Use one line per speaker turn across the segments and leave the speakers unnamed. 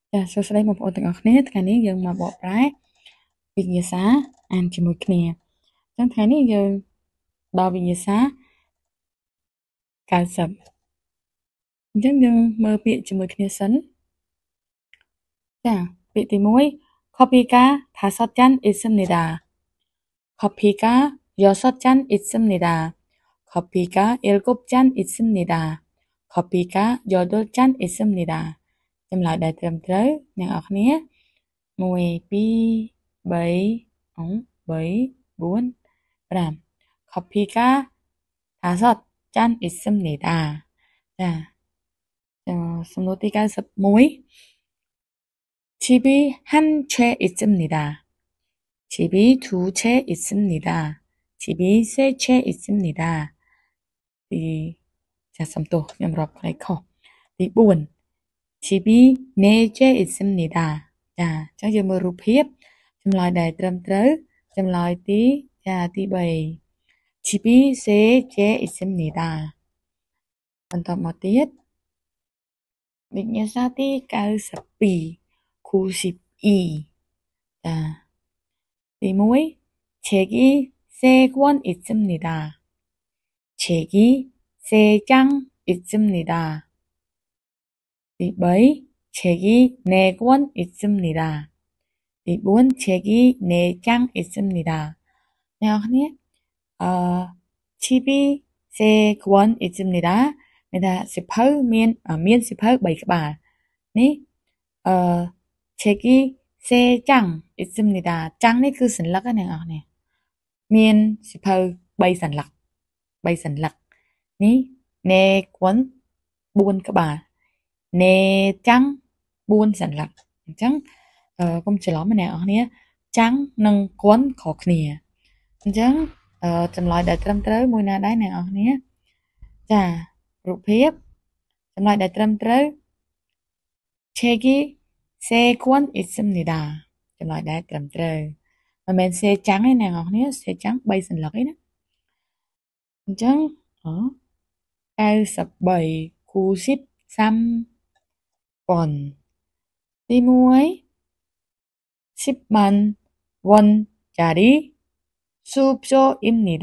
ចាសួស្តីបងប្អូនទាំងអស់គ្នាថ្ងៃនេះយើងមកបកប្រែវិញ្ញាសាអានជាមួយគ្នាអញ្ចឹងថ្ងៃនេះយើងដល់វិញ្ញាសា90អញ្ចឹងយើងមើលពាក្យជាមួយគ្នាសិនចាពាក្យទី1 커피가 5잔 있습니다. 커피가 6잔 있습니다. 커피가 7잔 있습니다. 커피가 8잔 있습니다. ចម្លើយដែលត្រឹមត្រូវអ្នកនរគ្នា1 2 3 4 5 커피가 5잔 있습니다. 자,សំណួរទី91 집이 한 채 있습니다. 집이 2채 있습니다. 집이 3채 있습니다.សំទោសខ្ញុំរាប់ផ្នែកខុសទី4 집이 4채 있습니다. 자, ចឹងយើងមើលរូបភាពចម្លើយដែលត្រឹមត្រូវចម្លើយទី3 집이 3채 있습니다. បន្តមកទៀតវិញ្ញាសាទី92 92 자,ទី1 책이 3권 있습니다. 책이 3장 있습니다.ទី3 책이 4권 있습니다.ទី4 책이 4장 있습니다. អ្នកនរគ្នា집이 3권 있습니다. មានថាសិភៅមានសិភៅ3ក្បាលនេះ책이 3장 있습니다. 장 នេះគឺសន្លឹកណាអ្នកនរគ្នាមានសិភៅ3សន្លឹកនេះ 4권 4ក្បាល4ចាំង4សន្លឹកអញ្ចឹងកុំច្រឡំណាអ្នកនរគ្នាចាំងនិងគន់ខុសគ្នាអញ្ចឹងចម្លើយដែលត្រឹមត្រូវមួយណាដែរអ្នកនរគ្នាចារូបភាពចម្លើយដែលត្រឹមត្រូវ 책이 3권 있습니다. ចម្លើយដែលត្រឹមត្រូវមិនមែនសេចាំងទេអ្នកនរគ្នាសេចាំង3សន្លឹកឯណាអញ្ចឹង93 93번ទី1 10만 원짜리 수표입니다.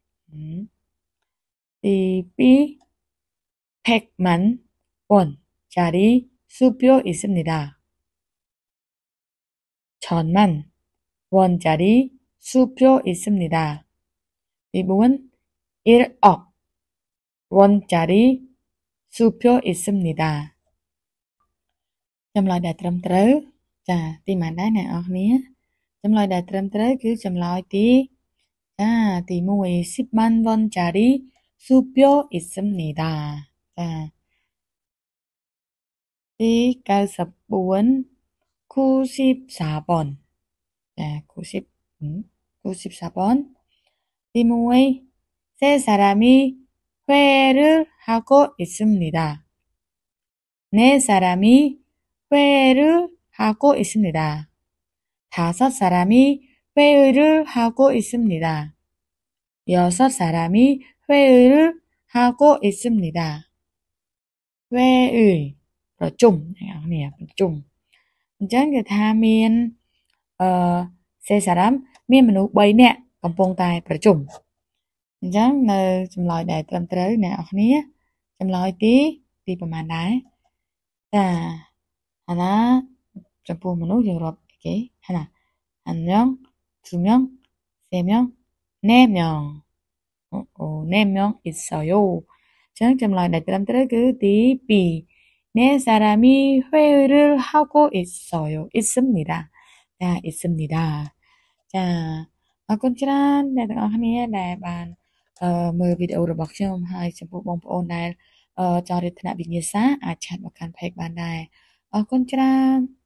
ទី2 100만 원짜리 수표 있습니다. 1000만 원짜리 수표 있습니다.ទី4 1억 원짜리 수표 있습니다. ចម្លើយដែលត្រឹមត្រូវចាទីម៉ានដែរអ្នកនរគ្នាចម្លើយដែលត្រឹមត្រូវគឺចម្លើយទី1 10만 원짜리 수표 있습니다. 자,ទី94 94번 자, 94번ទី1 세 사람이 회의를 하고 있습니다. 네 사람이 회의를 하고 있습니다. 5 사람이 회의를 하고 있습니다. 6 사람이 회의를 하고 있습니다. 회의 ប្រជុំអ្នកនរប្រជុំអញ្ចឹងគេថាមានសេសារ៉ាំមានមនុស្ស3នាក់កំពុងតែប្រជុំអញ្ចឹងនៅចម្លើយដែលត្រឹមត្រូវអ្នកនរគ្នាចម្លើយទីប្រមាណដែរចាអាណាចំពោះមនុស្សយើងរាប់គេហាណា1명 2명 3명 4명4명 있어요. អញ្ចឹងចម្លើយដែលត្រឹមត្រូវគឺទី2 네 사람이 회의를 하고 있어요. 있습니다. 자, 있습니다. 자, អរគុណច្រើនអ្នកទាំងអស់គ្នាដែលបានមើលវីដេអូរបស់ខ្ញុំហើយចំពោះបងប្អូនដែលចង់រៀនថ្នាក់វិញ្ញាសាអាចឆាតមកកាន់ page បានដែរអរគុណច្រើន